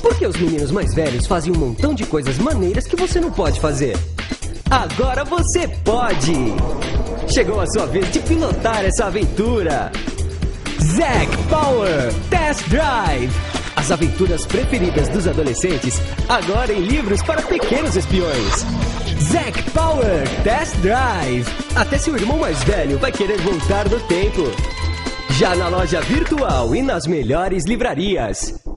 Porque os meninos mais velhos fazem um montão de coisas maneiras que você não pode fazer. Agora você pode! Chegou a sua vez de pilotar essa aventura! Zack Power Test Drive! As aventuras preferidas dos adolescentes, agora em livros para pequenos espiões. Zack Power Test Drive! Até seu irmão mais velho vai querer voltar no tempo. Já na loja virtual e nas melhores livrarias.